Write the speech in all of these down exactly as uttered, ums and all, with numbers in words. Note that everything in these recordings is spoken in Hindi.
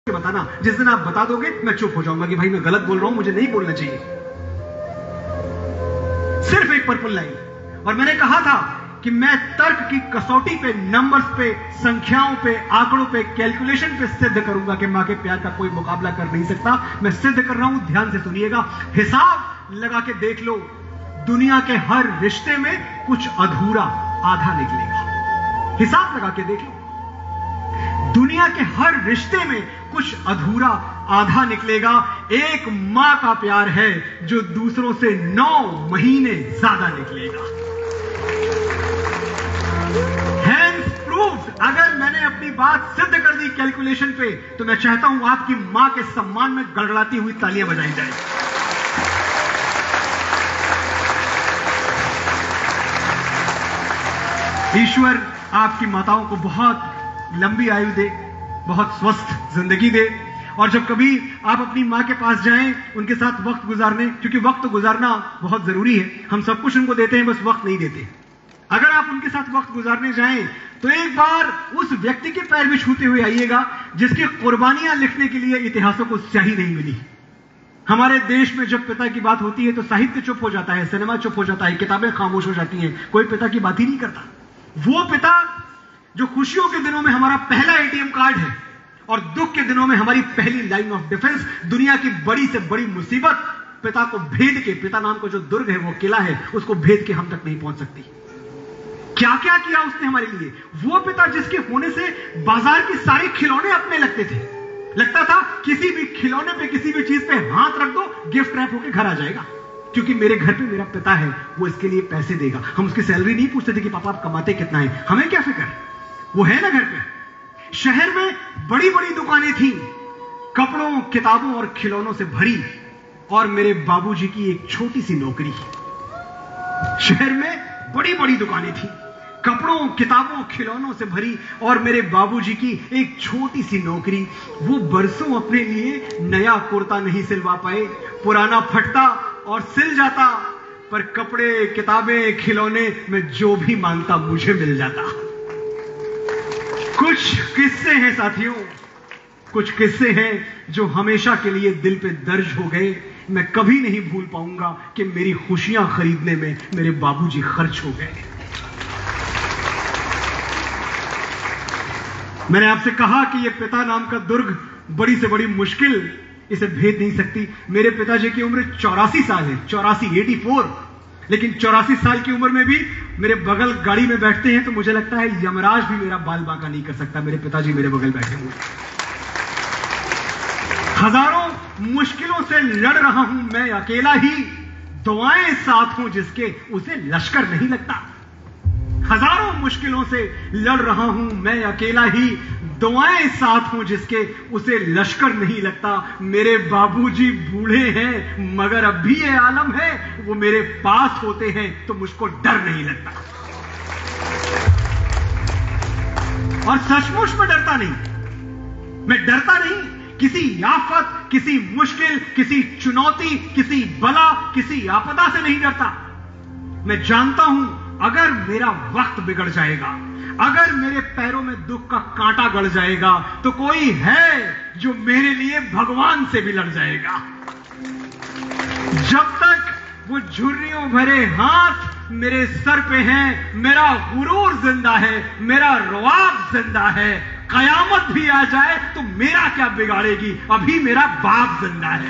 बताना। जिस दिन आप बता दोगे मैं चुप हो जाऊंगा कि भाई मैं गलत बोल रहा हूं, मुझे नहीं बोलना चाहिए। सिर्फ एक पर्पल लाइन। और मैंने कहा था कि मैं तर्क की कसौटी पे, नंबर्स पे, संख्याओं पे, आंकड़ों पे, कैलकुलेशन पे सिद्ध करूंगा कि मां के प्यार का कोई मुकाबला कर नहीं सकता। मैं सिद्ध कर रहा हूं, ध्यान से सुनिएगा। हिसाब लगा के देख लो, दुनिया के हर रिश्ते में कुछ अधूरा आधा निकलेगा। हिसाब लगा के देख लो, दुनिया के हर रिश्ते में कुछ अधूरा आधा निकलेगा। एक मां का प्यार है जो दूसरों से नौ महीने ज्यादा निकलेगा। Hands proved. अगर मैंने अपनी बात सिद्ध कर दी कैलकुलेशन पे, तो मैं चाहता हूं आपकी मां के सम्मान में गड़गड़ाती हुई तालियां बजाई जाए। ईश्वर आपकी माताओं को बहुत लंबी आयु दे, बहुत स्वस्थ जिंदगी दे। और जब कभी आप अपनी मां के पास जाएं उनके साथ वक्त गुजारने, क्योंकि वक्त गुजारना बहुत जरूरी है, हम सब कुछ उनको देते हैं, बस वक्त नहीं देते। अगर आप उनके साथ वक्त गुजारने जाएं तो एक बार उस व्यक्ति के पैर भी छूते हुए आइएगा जिसकी कुर्बानियां लिखने के लिए इतिहासों को स्याही नहीं मिली। हमारे देश में जब पिता की बात होती है तो साहित्य चुप हो जाता है, सिनेमा चुप हो जाता है, किताबें खामोश हो जाती हैं, कोई पिता की बात ही नहीं करता। वो पिता जो खुशियों के दिनों में हमारा पहला एटीएम कार्ड है और दुख के दिनों में हमारी पहली लाइन ऑफ डिफेंस, दुनिया की बड़ी से बड़ी मुसीबत पिता को भेद के, पिता नाम का जो दुर्ग है, वो किला है, उसको भेद के हम तक नहीं पहुंच सकती। क्या क्या किया उसने हमारे लिए। वो पिता जिसके होने से बाजार की सारे खिलौने अपने लगते थे। लगता था किसी भी खिलौने पे, किसी भी चीज पे हाथ रख दो, गिफ्ट रैप होकर घर आ जाएगा, क्योंकि मेरे घर पे मेरा पिता है, वो इसके लिए पैसे देगा। हम उसकी सैलरी नहीं पूछते थे कि पापा आप कमाते कितना है, हमें क्या फिक्र, वो है ना घर पे। शहर में बड़ी बड़ी दुकानें थी, कपड़ों, किताबों और खिलौनों से भरी, और मेरे बाबूजी की एक छोटी सी नौकरी। शहर में बड़ी बड़ी दुकानें थी, कपड़ों, किताबों, खिलौनों से भरी, और मेरे बाबूजी की एक छोटी सी नौकरी। वो बरसों अपने लिए नया कुर्ता नहीं सिलवा पाए, पुराना फटता और सिल जाता, पर कपड़े, किताबें, खिलौने में जो भी मांगता मुझे मिल जाता। कुछ किस्से हैं साथियों, कुछ किस्से हैं जो हमेशा के लिए दिल पे दर्ज हो गए। मैं कभी नहीं भूल पाऊंगा कि मेरी खुशियां खरीदने में मेरे बाबूजी खर्च हो गए। मैंने आपसे कहा कि यह पिता नाम का दुर्ग बड़ी से बड़ी मुश्किल इसे भेद नहीं सकती। मेरे पिताजी की उम्र चौरासी साल है, चौरासी एटी फोर, लेकिन चौरासी साल की उम्र में भी मेरे बगल गाड़ी में बैठते हैं तो मुझे लगता है यमराज भी मेरा बाल बांका नहीं कर सकता। मेरे पिताजी मेरे बगल बैठे हुए, हजारों मुश्किलों से लड़ रहा हूं मैं अकेला ही, दुआएं साथ हूं जिसके उसे लश्कर नहीं लगता। हजारों मुश्किलों से लड़ रहा हूं मैं अकेला ही, दुआएं साथ हूं जिसके उसे लश्कर नहीं लगता। मेरे बाबूजी बूढ़े हैं मगर अब भी ये आलम है, वो मेरे पास होते हैं तो मुझको डर नहीं लगता। और सचमुच में डरता नहीं, मैं डरता नहीं किसी आफत, किसी मुश्किल, किसी चुनौती, किसी बला, किसी आपदा से नहीं डरता। मैं जानता हूं अगर मेरा वक्त बिगड़ जाएगा, अगर मेरे पैरों में दुख का कांटा गड़ जाएगा, तो कोई है जो मेरे लिए भगवान से भी लड़ जाएगा। जब तक वो झुर्रियों भरे हाथ मेरे सर पे हैं, मेरा गुरूर जिंदा है, मेरा रुआब जिंदा है। कयामत भी आ जाए तो मेरा क्या बिगाड़ेगी, अभी मेरा बाप जिंदा है।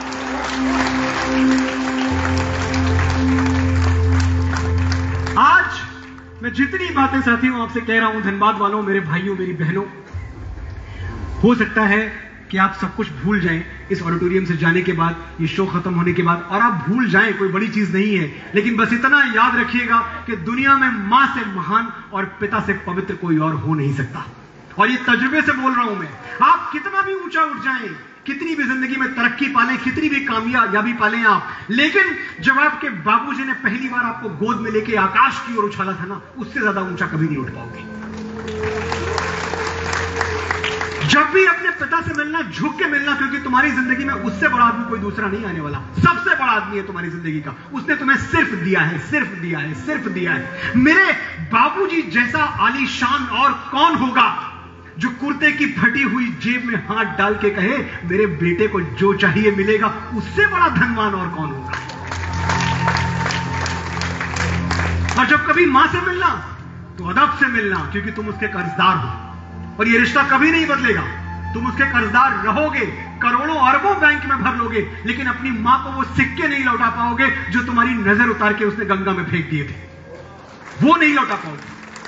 आज मैं जितनी बातें साथियों आपसे कह रहा हूं, धनबाद वालों, मेरे भाइयों, मेरी बहनों, हो सकता है कि आप सब कुछ भूल जाएं इस ऑडिटोरियम से जाने के बाद, ये शो खत्म होने के बाद, और आप भूल जाएं, कोई बड़ी चीज नहीं है। लेकिन बस इतना याद रखिएगा कि दुनिया में मां से महान और पिता से पवित्र कोई और हो नहीं सकता। और ये तजुर्बे से बोल रहा हूं मैं। आप कितना भी ऊंचा उठ जाएं, कितनी भी जिंदगी में तरक्की पालें, कितनी भी कामयाबी पालें आप, लेकिन जब आपके बाबूजी ने पहली बार आपको गोद में लेके आकाश की ओर उछाला था ना, उससे ज्यादा ऊंचा कभी नहीं उठ पाओगे। जब भी अपने पिता से मिलना, झुक के मिलना, क्योंकि तुम्हारी जिंदगी में उससे बड़ा आदमी कोई दूसरा नहीं आने वाला। सबसे बड़ा आदमी है तुम्हारी जिंदगी का, उसने तुम्हें सिर्फ दिया है, सिर्फ दिया है, सिर्फ दिया है। मेरे बाबूजी जैसा आलीशान और कौन होगा जो कुर्ते की फटी हुई जेब में हाथ डाल के कहे मेरे बेटे को जो चाहिए मिलेगा, उससे बड़ा धनवान और कौन होगा। और जब कभी मां से मिलना तो अदब से मिलना, क्योंकि तुम उसके कर्जदार हो और ये रिश्ता कभी नहीं बदलेगा। तुम उसके कर्जदार रहोगे, करोड़ों अरबों बैंक में भर लोगे, लेकिन अपनी मां को वो सिक्के नहीं लौटा पाओगे जो तुम्हारी नजर उतार के उसने गंगा में फेंक दिए थे, वो नहीं लौटा पाओगे।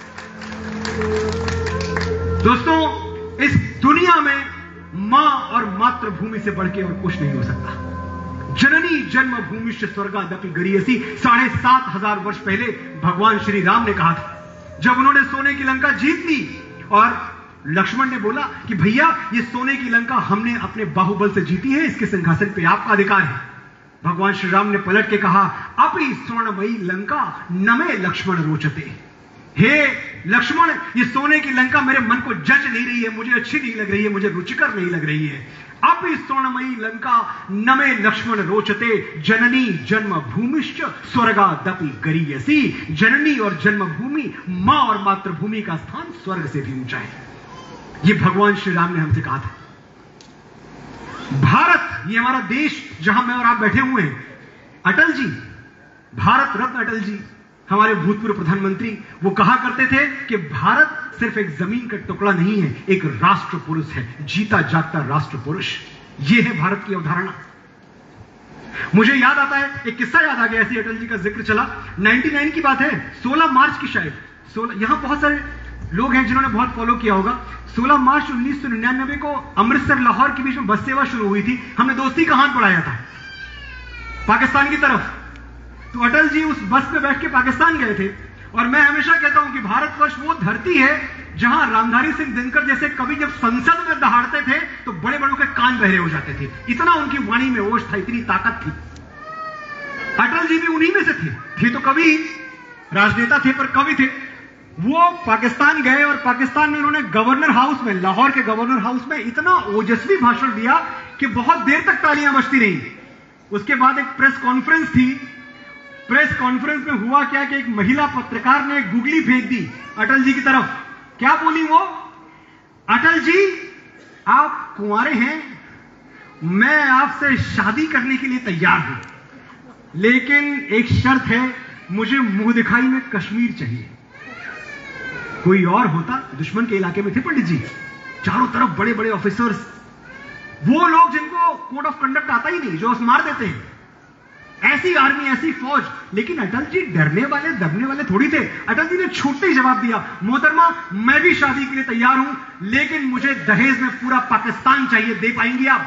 दोस्तों, इस दुनिया में मां और मातृभूमि से बढ़ के और कुछ नहीं हो सकता। जननी जन्मभूमि स्वर्गादपि गरीयसी, साढ़े सात हजार वर्ष पहले भगवान श्री राम ने कहा था, जब उन्होंने सोने की लंका जीत ली और लक्ष्मण ने बोला कि भैया ये सोने की लंका हमने अपने बाहुबल से जीती है, इसके सिंहासन पे आपका अधिकार है। भगवान श्री राम ने पलट के कहा, अपनी स्वर्णमयी लंका नमे लक्ष्मण रोचते। हे लक्ष्मण, ये सोने की लंका मेरे मन को जच नहीं रही है, मुझे अच्छी नहीं लग रही है, मुझे रुचिकर नहीं लग रही है। अपनी स्वर्णमयी लंका नमे लक्ष्मण रोचते, जननी जन्मभूमिश्च स्वर्गादपि गरीयसी। जननी और जन्मभूमि, मां और मातृभूमि का स्थान स्वर्ग से भी ऊंचा है। ये भगवान श्री राम ने हमसे कहा था। भारत, ये हमारा देश जहां मैं और आप बैठे हुए हैं, अटल जी, भारत रत्न अटल जी, हमारे भूतपूर्व प्रधानमंत्री, वो कहा करते थे कि भारत सिर्फ एक जमीन का टुकड़ा नहीं है, एक राष्ट्र पुरुष है, जीता जागता राष्ट्र पुरुष। ये है भारत की अवधारणा। मुझे याद आता है, एक किस्सा याद आ गया, ऐसी अटल जी का जिक्र चला, निन्यानवे की बात है, सोलह मार्च की शायद, सोलह, यहां बहुत सारे लोग हैं जिन्होंने बहुत फॉलो किया होगा। सोलह मार्च उन्नीस सौ निन्यानवे को अमृतसर लाहौर के बीच में बस सेवा शुरू हुई थी। हमने दोस्ती का हाथ बढ़ाया था पाकिस्तान की तरफ, तो अटल जी उस बस में बैठ के पाकिस्तान गए थे। और मैं हमेशा कहता हूं कि भारतवर्ष वो धरती है जहां रामधारी सिंह दिनकर जैसे कवि जब संसद में दहाड़ते थे तो बड़े बड़ों के कान बहरे हो जाते थे, इतना उनकी वाणी में ओज था, इतनी ताकत थी। अटल जी भी उन्हीं में से थे, थे तो कवि, राजनेता थे पर कवि थे। वो पाकिस्तान गए और पाकिस्तान में उन्होंने गवर्नर हाउस में, लाहौर के गवर्नर हाउस में इतना ओजस्वी भाषण दिया कि बहुत देर तक तालियां बजती रही। उसके बाद एक प्रेस कॉन्फ्रेंस थी। प्रेस कॉन्फ्रेंस में हुआ क्या कि एक महिला पत्रकार ने एक गुगली फेंक दी अटल जी की तरफ। क्या बोली वो? अटल जी, आप कुंवारे हैं, मैं आपसे शादी करने के लिए तैयार हूं, लेकिन एक शर्त है, मुझे मुंह दिखाई में कश्मीर चाहिए। कोई और होता, दुश्मन के इलाके में थे पंडित जी, चारों तरफ बड़े बड़े ऑफिसर्स, वो लोग जिनको कोड ऑफ कंडक्ट आता ही नहीं, जो उस मार देते हैं, ऐसी आर्मी, ऐसी फौज। लेकिन अटल जी डरने वाले दबने वाले थोड़ी थे। अटल जी ने छूटते ही जवाब दिया, मोहतरमा मैं भी शादी के लिए तैयार हूं, लेकिन मुझे दहेज में पूरा पाकिस्तान चाहिए, दे पाएंगी आप?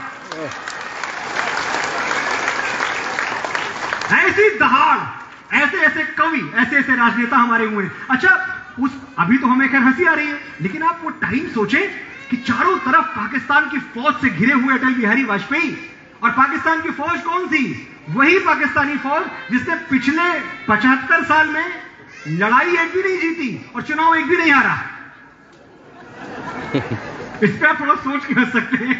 ऐसी दहाड़, ऐसे ऐसे कवि, ऐसे ऐसे राजनेता हमारे हुए हैं। अच्छा, उस अभी तो हमें खैर हंसी आ रही है, लेकिन आप वो टाइम सोचें कि चारों तरफ पाकिस्तान की फौज से घिरे हुए अटल बिहारी वाजपेयी, और पाकिस्तान की फौज कौन सी? वही पाकिस्तानी फौज जिसने पिछले पचहत्तर साल में लड़ाई एक भी नहीं जीती और चुनाव एक भी नहीं हारा। इस पर आप थोड़ा सोच के हंस सकते हैं।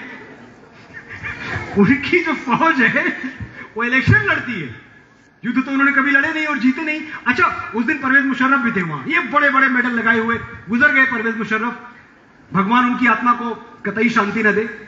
उनकी जो फौज है वो इलेक्शन लड़ती है, युद्ध तो उन्होंने कभी लड़े नहीं और जीते नहीं। अच्छा, उस दिन परवेज मुशर्रफ भी थे वहां, ये बड़े बड़े मेडल लगाए हुए गुजर गए परवेज मुशर्रफ, भगवान उनकी आत्मा को कतई शांति न दे।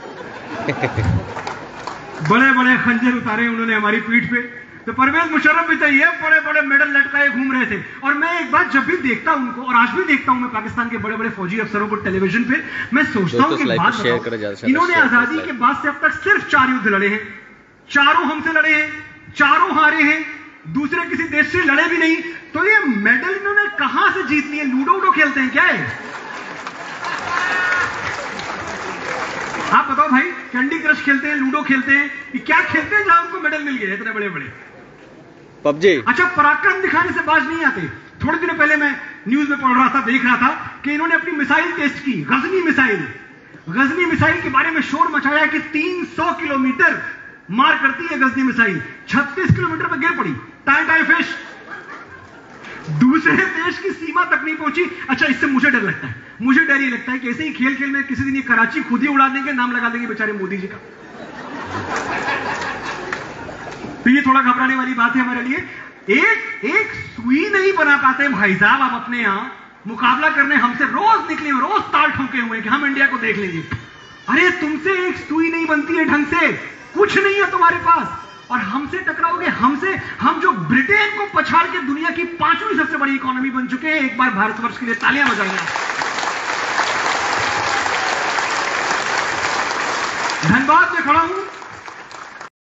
बड़े बड़े खंजर उतारे उन्होंने हमारी पीठ पे, तो परवेज मुशर्रफ भी थे, ये बड़े बड़े मेडल लटकाए घूम रहे थे। और मैं एक बात जब भी देखता हूं उनको, और आज भी देखता हूं मैं पाकिस्तान के बड़े बड़े फौजी अफसरों को टेलीविजन पे, मैं सोचता हूं कि बात बताओ, इन्होंने आजादी के बाद से अब तक सिर्फ चार युद्ध लड़े हैं, चारों हमसे लड़े हैं, चारों हारे हैं, दूसरे किसी देश से लड़े भी नहीं, तो ये मेडल इन्होंने कहां से जीत लिए? लूडो वूडो खेलते हैं क्या है? आप बताओ भाई, कैंडी क्रश खेलते हैं, लूडो खेलते हैं, ये क्या खेलते हैं जहां उनको मेडल मिल गए इतने बड़े बड़े? पबजी। अच्छा, पराक्रम दिखाने से बाज नहीं आते। थोड़े दिनों पहले मैं न्यूज में पढ़ रहा था, देख रहा था कि इन्होंने अपनी मिसाइल टेस्ट की, गजनी मिसाइल। गजनी मिसाइल के बारे में शोर मचाया कि तीन सौ किलोमीटर मार करती है गजनी मिसाइल, छत्तीस किलोमीटर पर गिर पड़ी, टाई टाई फिश, दूसरे देश की सीमा तक नहीं पहुंची। अच्छा, इससे मुझे डर लगता है, मुझे डर ये लगता है कि ऐसे ही खेल खेल में किसी दिन ये कराची खुद ही उड़ा देंगे, नाम लगा देंगे बेचारे मोदी जी का। तो ये थोड़ा घबराने वाली बात है हमारे लिए। एक एक सुई नहीं बना पाते भाई साहब आप अपने यहां, मुकाबला करने हमसे रोज निकले हुए, रोज ताल ठोके हुए कि हम इंडिया को देख लेंगे। अरे तुमसे एक सुई नहीं बनती है ढंग से, कुछ नहीं है तुम्हारे पास, और हमसे टकराओगे। हमसे, हम जो ब्रिटेन को पछाड़ के दुनिया की पांचवी सबसे बड़ी इकोनॉमी बन चुके हैं। एक बार भारतवर्ष के लिए तालियां बजाएंगे। धनबाद में खड़ा हूं